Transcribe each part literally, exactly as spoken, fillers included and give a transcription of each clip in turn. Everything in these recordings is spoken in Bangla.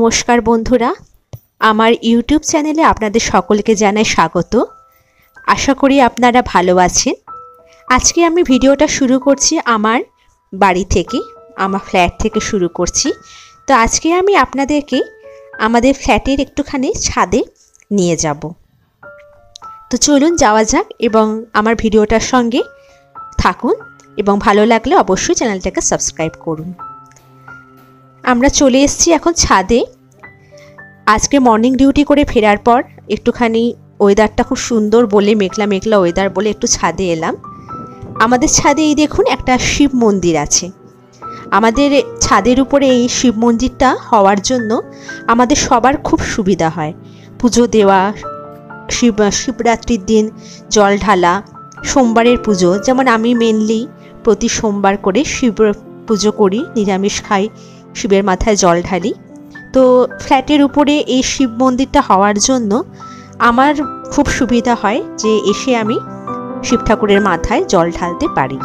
নমস্কার বন্ধুরা, আমার ইউটিউব চ্যানেলে আপনাদের সকলকে জানাই স্বাগত। আশা করি আপনারা ভালো আছেন। আজকে আমি ভিডিওটা শুরু করছি আমার বাড়ি থেকে, আমার ফ্ল্যাট থেকে শুরু করছি। তো আজকে আমি আপনাদেরকে আমাদের ফ্ল্যাটের একটুখানি ছাদে নিয়ে যাব। তো চলুন যাওয়া যাক এবং আমার ভিডিওটার সঙ্গে থাকুন এবং ভালো লাগলে অবশ্যই চ্যানেলটাকে সাবস্ক্রাইব করুন। আমরা চলে এসেছি এখন ছাদে। আজকে মর্নিং ডিউটি করে ফেরার পর একটুখানি ওয়েদারটা খুব সুন্দর বলে, মেঘলা মেঘলা ওয়েদার বলে একটু ছাদে এলাম। আমাদের ছাদে এই দেখুন একটা শিব মন্দির আছে। আমাদের ছাদের উপরে এই শিব মন্দিরটা হওয়ার জন্য আমাদের সবার খুব সুবিধা হয়। পুজো দেওয়া, শিব শিবরাত্রির দিন জল ঢালা, সোমবারের পুজো, যেমন আমি মেনলি প্রতি সোমবার করে শিব পুজো করি, নিরামিষ খাই, শিবের মাথায় জল ঢালি। তো ফ্ল্যাটের উপরে এই শিব মন্দিরটা হওয়ার জন্য আমার খুব সুবিধা হয় যে এসে আমি শিব ঠাকুরের মাথায় জল ঢালতে পারি।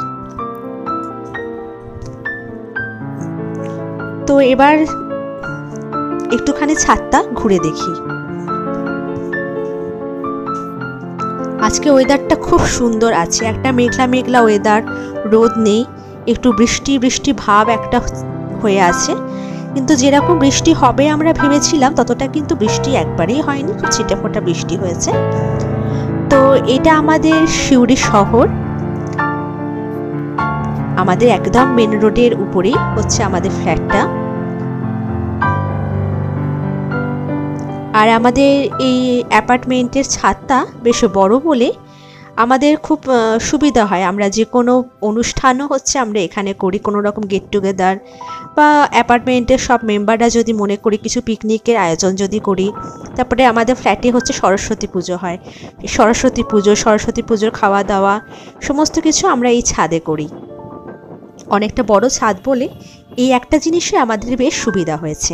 তো এবার একটুখানি ছাদটা ঘুরে দেখি। আজকে ওয়েদারটা খুব সুন্দর আছে, একটা মেঘলা মেঘলা ওয়েদার, রোদ নেই, একটু বৃষ্টি বৃষ্টি ভাব একটা হয়ে আছে। কিন্তু যেরকম বৃষ্টি হবে আমরা ভেবেছিলাম ততটা কিন্তু বৃষ্টি একবারেই হয়নি, খুব ছিটেফোঁটা বৃষ্টি হয়েছে। তো এটা আমাদের সিউড়ি শহর, আমাদের একদম মেন রোডের উপরেই হচ্ছে আমাদের ফ্ল্যাটটা। আর আমাদের এই অ্যাপার্টমেন্টের ছাদটা বেশ বড় বলে আমাদের খুব সুবিধা হয়। আমরা যে কোনো অনুষ্ঠানও হচ্ছে আমরা এখানে করি, কোনো রকম গেট টুগেদার বা অ্যাপার্টমেন্টের সব মেম্বাররা যদি মনে করি কিছু পিকনিকের আয়োজন যদি করি। তারপরে আমাদের ফ্ল্যাটে হচ্ছে সরস্বতী পুজো হয়, সরস্বতী পুজো সরস্বতী পুজোর খাওয়া দাওয়া সমস্ত কিছু আমরা এই ছাদে করি। অনেকটা বড় ছাদ বলে এই একটা জিনিসে আমাদের বেশ সুবিধা হয়েছে।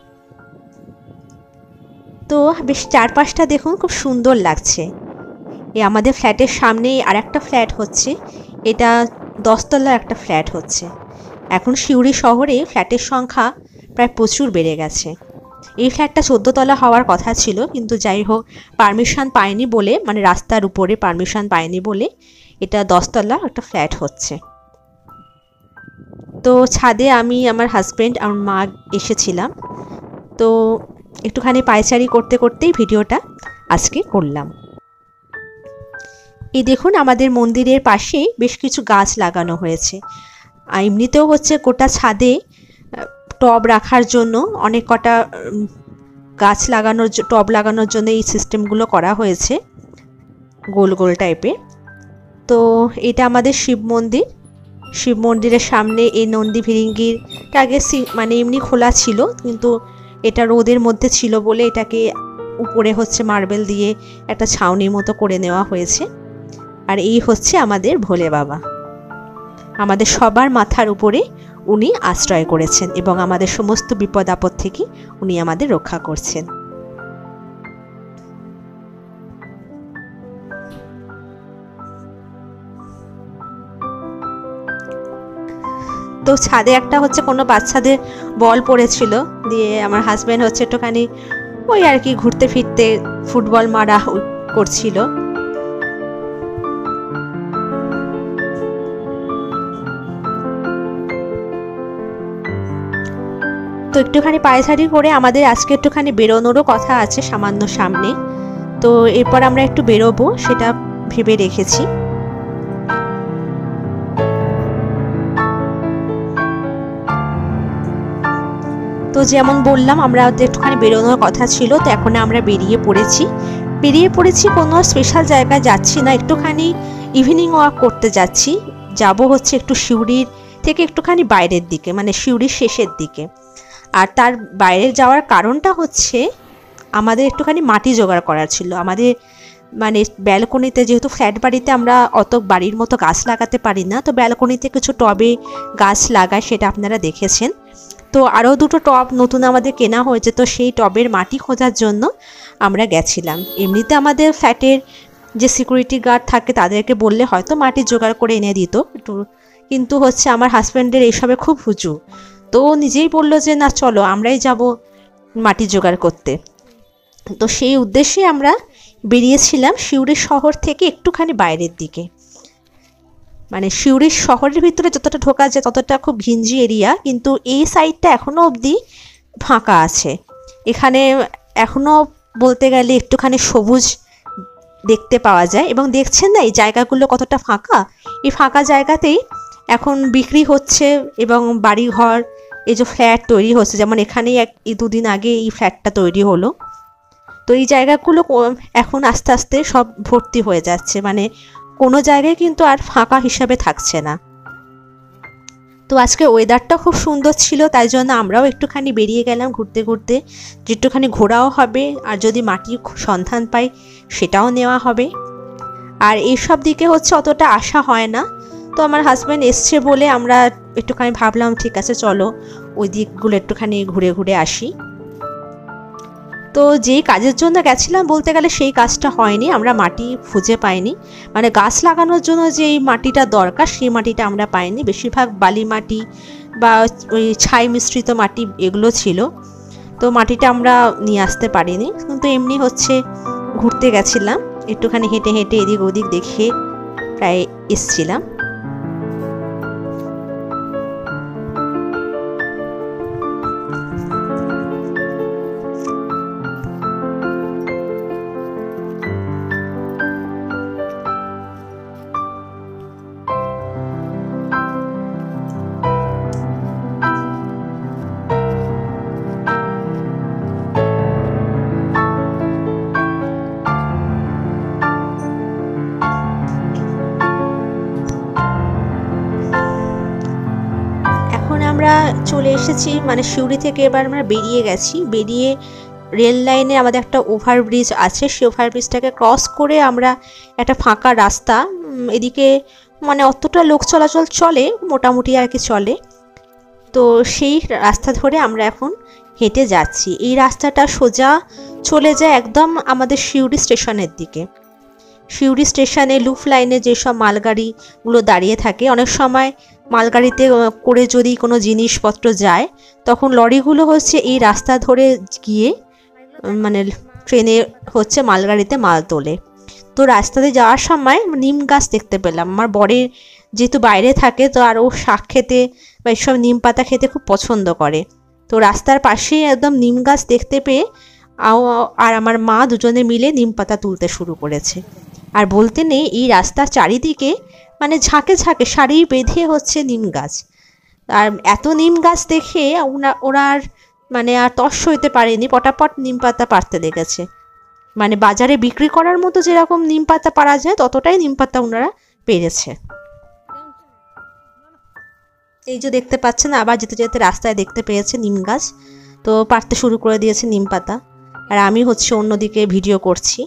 তো বেশ চারপাশটা দেখুন, খুব সুন্দর লাগছে। এই আমাদের ফ্ল্যাটের সামনেই আর একটা ফ্ল্যাট হচ্ছে, এটা দশতলা একটা ফ্ল্যাট হচ্ছে। এখন সিউড়ি শহরে ফ্ল্যাটের সংখ্যা প্রায় প্রচুর বেড়ে গেছে। এই ফ্ল্যাটটা চোদ্দতলা হওয়ার কথা ছিল, কিন্তু যাই হোক পারমিশন পায়নি বলে, মানে রাস্তার উপরে পারমিশন পায়নি বলে এটা দশতলা একটা ফ্ল্যাট হচ্ছে। তো ছাদে আমি, আমার হাজব্যান্ড, আমার মা এসেছিলাম। তো একটুখানি পায়চারি করতে করতেই ভিডিওটা আজকে করলাম। এই দেখুন আমাদের মন্দিরের পাশেই বেশ কিছু গাছ লাগানো হয়েছে। আর এমনিতেও হচ্ছে গোটা ছাদে টব রাখার জন্য অনেক কটা গাছ লাগানোর টব লাগানোর জন্য এই সিস্টেমগুলো করা হয়েছে গোল গোল টাইপের। তো এটা আমাদের শিব মন্দির। শিব মন্দিরের সামনে এই নন্দী ভিরিঙ্গিরটা আগে মানে এমনি খোলা ছিল, কিন্তু এটা রোদের মধ্যে ছিল বলে এটাকে উপরে হচ্ছে মার্বেল দিয়ে একটা ছাউনির মতো করে নেওয়া হয়েছে। আর এই হচ্ছে আমাদের ভোলে বাবা, আমাদের সবার মাথার উপরে উনি আশ্রয় করেছেন এবং আমাদের সমস্ত বিপদ আপদ থেকে উনি আমাদের রক্ষা করছেন। তো ছাদে একটা হচ্ছে কোনো বাচ্চাদের বল পড়েছিল, দিয়ে আমার হাজব্যান্ড হচ্ছে একটুখানি ওই আর কি ঘুরতে ফিরতে ফুটবল মারা করছিল। তো একটুখানি পায়চারি করে আমাদের আজকে একটুখানি বেরোনোরও কথা আছে সামান্য সামনে। তো এরপর আমরা একটু বেরোবো সেটা ভেবে রেখেছি। তো যেমন বললাম আমরা একটুখানি বেরোনোর কথা ছিল, তো এখন আমরা বেরিয়ে পড়েছি বেরিয়ে পড়েছি কোনো স্পেশাল জায়গায় যাচ্ছি না, একটুখানি ইভিনিং ওয়াক করতে যাচ্ছি। যাব হচ্ছে একটু সিউড়ির থেকে একটুখানি বাইরের দিকে, মানে সিউড়ির শেষের দিকে। আর তার বাইরে যাওয়ার কারণটা হচ্ছে আমাদের একটুখানি মাটি জোগাড় করার ছিল। আমাদের মানে ব্যালকনিতে, যেহেতু ফ্ল্যাট বাড়িতে আমরা অত বাড়ির মতো গাছ লাগাতে পারি না, তো ব্যালকনিতে কিছু টবে গাছ লাগায়, সেটা আপনারা দেখেছেন। তো আরও দুটো টব নতুন আমাদের কেনা হয়েছে, তো সেই টবের মাটি খোঁজার জন্য আমরা গেছিলাম। এমনিতে আমাদের ফ্ল্যাটের যে সিকিউরিটি গার্ড থাকে তাদেরকে বললে হয়তো মাটি জোগাড় করে এনে দিত একটু, কিন্তু হচ্ছে আমার হাজব্যান্ডের এইসবে খুব হুজু। তো ও নিজেই বললো যে না চলো আমরাই যাব, মাটি জোগাড় করতে। তো সেই উদ্দেশ্যে আমরা বেরিয়েছিলাম সিউড়ি শহর থেকে একটুখানি বাইরের দিকে। মানে সিউড়ি শহরের ভিতরে যতটা ঢোকা যায় ততটা খুব ঘিঞ্জি এরিয়া, কিন্তু এই সাইডটা এখনও অবধি ফাঁকা আছে। এখানে এখনও বলতে গেলে একটুখানি সবুজ দেখতে পাওয়া যায়। এবং দেখছেন না এই জায়গাগুলো কতটা ফাঁকা, এই ফাঁকা জায়গাতেই এখন বিক্রি হচ্ছে এবং বাড়িঘর এই যে ফ্ল্যাট তৈরি হচ্ছে, যেমন এখানেই এক দুদিন আগে এই ফ্ল্যাটটা তৈরি হলো। তো এই জায়গাগুলো এখন আস্তে আস্তে সব ভর্তি হয়ে যাচ্ছে, মানে কোনো জায়গায় কিন্তু আর ফাঁকা হিসাবে থাকছে না। তো আজকে ওয়েদারটা খুব সুন্দর ছিল, তাই জন্য আমরাও একটুখানি বেরিয়ে গেলাম ঘুরতে ঘুরতে, যে একটুখানি ঘোরাও হবে আর যদি মাটির সন্ধান পাই সেটাও নেওয়া হবে। আর এইসব দিকে হচ্ছে অতটা আশা হয় না, তো আমার হাজব্যান্ড এসছে বলে আমরা একটুখানি ভাবলাম ঠিক আছে চলো ওই দিকগুলো একটুখানি ঘুরে ঘুরে আসি। তো যেই কাজের জন্য গেছিলাম বলতে গেলে সেই কাজটা হয়নি, আমরা মাটি খুঁজে পাইনি। মানে গাছ লাগানোর জন্য যেই মাটিটা দরকার সেই মাটিটা আমরা পাইনি, বেশিরভাগ বালি মাটি বা ওই ছাই মিশ্রিত মাটি এগুলো ছিল। তো মাটিটা আমরা নিয়ে আসতে পারিনি, কিন্তু এমনি হচ্ছে ঘুরতে গেছিলাম, একটুখানি হেঁটে হেঁটে এদিক ওদিক দেখে প্রায় এসছিলাম। আমরা চলে এসেছি মানে সিউড়ি থেকে এবার আমরা বেরিয়ে গেছি। বেরিয়ে রেল লাইনে আমাদের একটা ওভারব্রিজ আছে, সেই ওভারব্রিজটাকে ক্রস করে আমরা একটা ফাঁকা রাস্তা, এদিকে মানে অতটা লোক চলাচল চলে মোটামুটি আর কি চলে, তো সেই রাস্তা ধরে আমরা এখন হেঁটে যাচ্ছি। এই রাস্তাটা সোজা চলে যায় একদম আমাদের সিউড়ি স্টেশনের দিকে। সিউড়ি স্টেশনে লুফ লাইনে যেসব মালগাড়িগুলো দাঁড়িয়ে থাকে, অনেক সময় মালগাড়িতে করে যদি কোনো জিনিসপত্র যায় তখন লরিগুলো হচ্ছে এই রাস্তা ধরে গিয়ে মানে ট্রেনে হচ্ছে মালগাড়িতে মাল তোলে। তো রাস্তাতে যাওয়ার সময় নিম গাছ দেখতে পেলাম। আমার বরের যেহেতু বাইরে থাকে তো আর ও শাক খেতে বা এইসব নিম পাতা খেতে খুব পছন্দ করে, তো রাস্তার পাশেই একদম নিম গাছ দেখতে পেয়ে আর আমার মা দুজনে মিলে নিম পাতা তুলতে শুরু করেছে। আর বলতে নেই এই রাস্তার চারিদিকে মানে ঝাঁকে ঝাঁকে সারি বেঁধে হচ্ছে নিম গাছ। আর এত নিম গাছ দেখে ওরা আর মানে আর তস হইতে পারেনি, পটাপট নিম পাতা পাড়তে লেগেছে। মানে বাজারে বিক্রি করার মতো যেরকম নিম পাতা পাড়া যায় ততটাই নিম পাতা ওনারা পেরেছে। এই যে দেখতে পাচ্ছেন আবার যেতে যেতে রাস্তায় দেখতে পেয়েছে নিম গাছ, তো পাড়তে শুরু করে দিয়েছে নিম পাতা। আর আমি হচ্ছে অন্যদিকে ভিডিও করছি।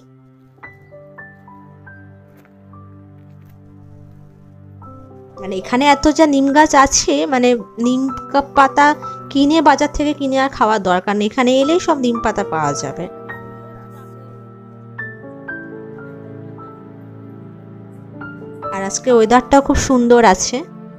মানে এখানে এত যা নিম গাছ আছে, মানে নিম পাতা কিনে বাজার থেকে কিনে আর খাওয়ার দরকার নেই, এখানে এলেই সব নিম পাতা পাওয়া যাবে। আর আজকে ওয়েদারটাও খুব সুন্দর আছে।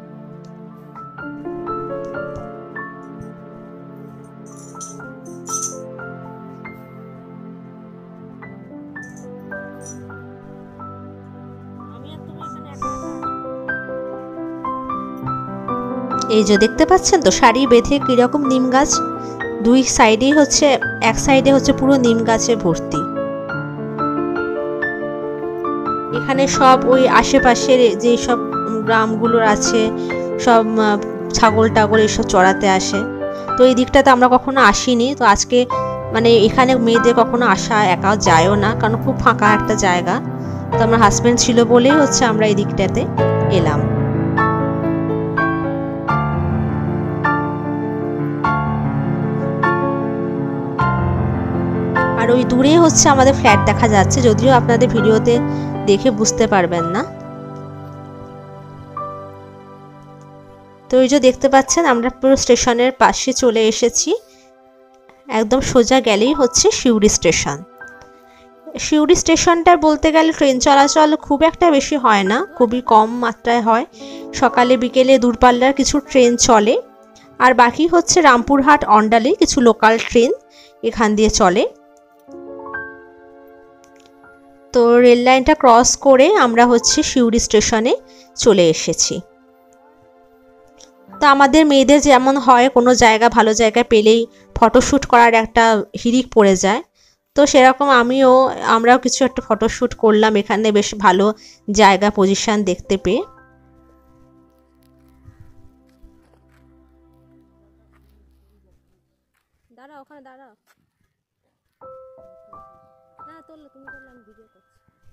এই যে দেখতে পাচ্ছেন তো সারি বেঁধে কিরকম নিম গাছ, দুই সাইডেই হচ্ছে, এক সাইডে হচ্ছে পুরো নিম গাছে ভর্তি। এখানে সব ওই আশেপাশের যে সব গ্রামগুলো আছে সব ছাগল টাগল এসব চড়াতে আসে, তো এই দিকটাতে আমরা কখনো আসিনি। তো আজকে মানে এখানে মেয়েদের কখনো আসা একাও যায়ও না, কারণ খুব ফাঁকা একটা জায়গা। তো আমার হাজব্যান্ড ছিল বলেই হচ্ছে আমরা এই দিকটাতে এলাম। আর ওই দূরে হচ্ছে আমাদের ফ্ল্যাট দেখা যাচ্ছে, যদিও আপনাদের ভিডিওতে দেখে বুঝতে পারবেন না। তো এই যে দেখতে পাচ্ছেন আমরা পুরো স্টেশনের পাশে চলে এসেছি, একদম সোজা গেলেই হচ্ছে সিউড়ি স্টেশন। সিউড়ি স্টেশনটা বলতে গেলে ট্রেন চলাচল খুব একটা বেশি হয় না, খুবই কম মাত্রায় হয়। সকালে বিকেলে দূরপাল্লার কিছু ট্রেন চলে, আর বাকি হচ্ছে রামপুরহাট অন্ডালে কিছু লোকাল ট্রেন এখান দিয়ে চলে। তো রেল লাইনটা ক্রস করে আমরা হচ্ছে সিউড়ি স্টেশনে চলে এসেছি। তো আমাদের মেয়েদের যেমন হয় কোনো জায়গা ভালো জায়গা পেলেই ফটোশ্যুট করার একটা হিড়িক পড়ে যায়, তো সেরকম আমিও আমরাও কিছু একটা ফটোশ্যুট করলাম এখানে বেশ ভালো জায়গা পজিশন দেখতে পেয়ে। দাঁড়া ওখানে দাঁড়া, না তোলো তুমি তোলো, আমি ভিডিও করছি।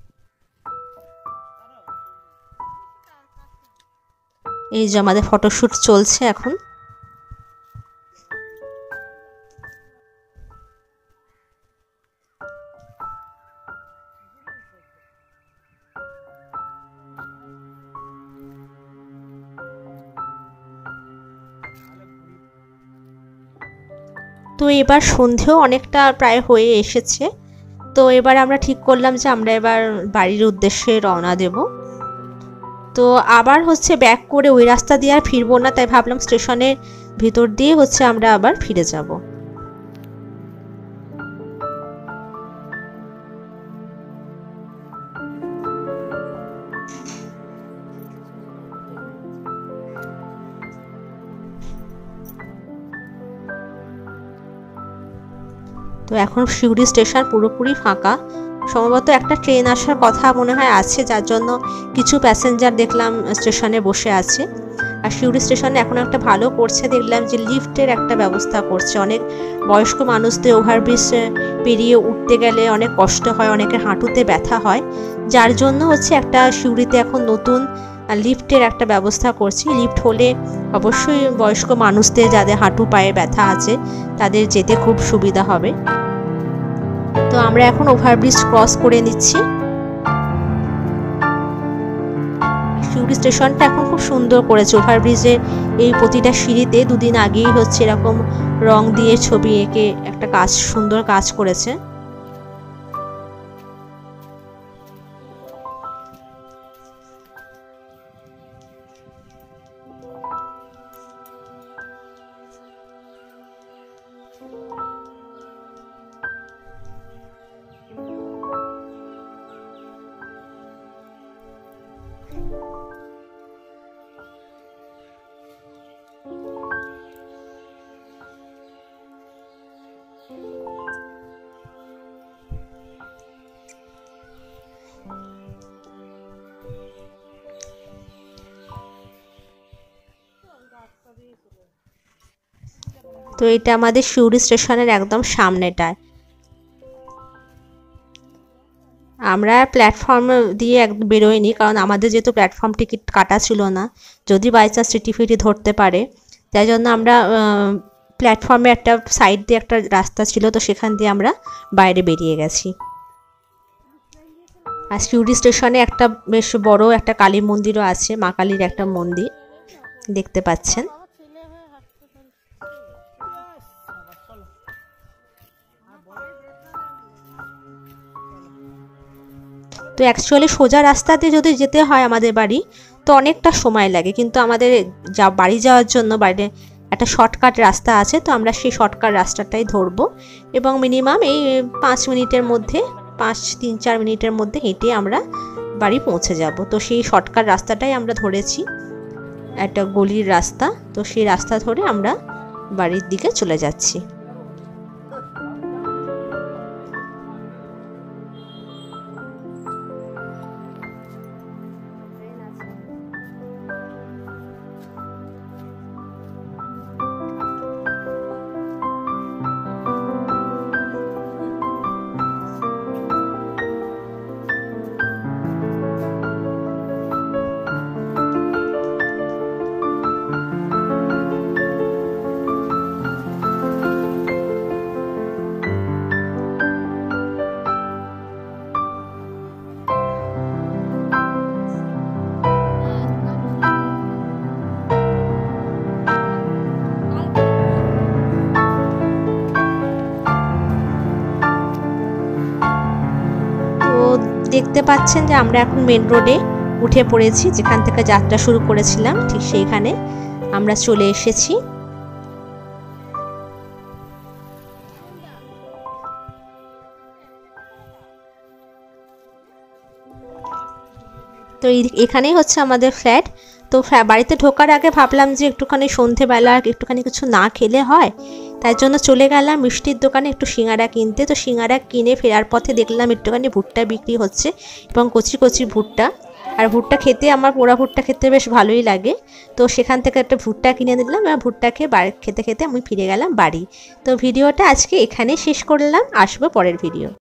এই যে আমাদের ফটোশ্যুট চলছে এখন। তো এবার সন্ধেও অনেকটা প্রায় হয়ে এসেছে, তো এবার আমরা ঠিক করলাম যে আমরা এবার বাড়ির উদ্দেশ্যে রওনা দেব। তো আবার হচ্ছে ব্যাক করে ওই রাস্তা দিয়ে আর ফিরবো না, তাই ভাবলাম স্টেশনের ভিতর দিয়ে হচ্ছে আমরা আবার ফিরে যাব। তো এখন সিউড়ি স্টেশন পুরোপুরি ফাঁকা, সম্ভবত একটা ট্রেন আসার কথা মনে হয় আছে, যার জন্য কিছু প্যাসেঞ্জার দেখলাম স্টেশনে বসে আছে। আর সিউড়ি স্টেশনে এখন একটা ভালো করছে দেখলাম যে লিফটের একটা ব্যবস্থা করছে। অনেক বয়স্ক মানুষদের ওভারব্রিজ পেরিয়ে উঠতে গেলে অনেক কষ্ট হয়, অনেকের হাঁটুতে ব্যথা হয়, যার জন্য হচ্ছে একটা সিউড়িতে এখন নতুন লিফটের একটা ব্যবস্থা করছি। লিফট হলে অবশ্যই বয়স্ক মানুষদের যাদের হাঁটু পায়ে ব্যথা আছে তাদের যেতে খুব সুবিধা হবে। তো আমরা এখন ওভারব্রিজ ক্রস করে নিচ্ছি। সিউড়ি স্টেশনটা এখন খুব সুন্দর করেছে। ওভারব্রিজের এই প্রতিটা সিঁড়িতে দুদিন আগেই হচ্ছে এরকম রং দিয়ে ছবি এঁকে একটা কাজ, সুন্দর কাজ করেছে। তো এটা আমাদের সিউড়ি স্টেশনের একদম সামনেটায়। আমরা প্ল্যাটফর্ম দিয়ে একদম বেরোইনি, কারণ আমাদের যেহেতু প্ল্যাটফর্ম টিকিট কাটা ছিল না, যদি বাই চান্স টিটি ফিটি ধরতে পারে, তাই জন্য আমরা প্ল্যাটফর্মে একটা সাইড দিয়ে একটা রাস্তা ছিল, তো সেখান দিয়ে আমরা বাইরে বেরিয়ে গেছি। আর সিউড়ি স্টেশনে একটা বেশ বড় একটা কালী মন্দিরও আছে, মা কালীর একটা মন্দির দেখতে পাচ্ছেন। তো অ্যাকচুয়ালি সোজা রাস্তাতে যদি যেতে হয় আমাদের বাড়ি, তো অনেকটা সময় লাগে, কিন্তু আমাদের যা বাড়ি যাওয়ার জন্য বাইরে একটা শর্টকাট রাস্তা আছে, তো আমরা সেই শর্টকাট রাস্তাটাই ধরবো এবং মিনিমাম এই পাঁচ মিনিটের মধ্যে পাঁচ তিন চার মিনিটের মধ্যে হেঁটে আমরা বাড়ি পৌঁছে যাব। তো সেই শর্টকাট রাস্তাটাই আমরা ধরেছি, একটা গলির রাস্তা, তো সেই রাস্তা ধরে আমরা বাড়ির দিকে চলে যাচ্ছি। দেখতে পাচ্ছেন যে আমরা এখন মেন রোডে উঠে পড়েছি, যেখান থেকে যাত্রা শুরু করেছিলাম ঠিক সেইখানে আমরা চলে এসেছি। তো এখানেই হচ্ছে আমাদের ফ্ল্যাট। তো বাড়িতে ঢোকার আগে ভাবলাম যে একটুখানি সন্ধেবেলা একটুখানি কিছু না খেলে হয়, তাই জন্য চলে গেলাম মিষ্টির দোকানে একটু সিঙ্গারা কিনতে। তো সিঙ্গারা কিনে ফেরার পথে দেখলাম একটুখানি ভুট্টা বিক্রি হচ্ছে এবং কচি কচি ভুট্টা। আর ভুট্টা খেতে আমার পোড়া ভুট্টা খেতে বেশ ভালোই লাগে। তো সেখান থেকে একটা ভুট্টা কিনে নিলাম এবং ভুট্টা খেয়ে বাড়ি খেতে খেতে আমি ফিরে গেলাম বাড়ি। তো ভিডিওটা আজকে এখানেই শেষ করলাম, আসবো পরের ভিডিও।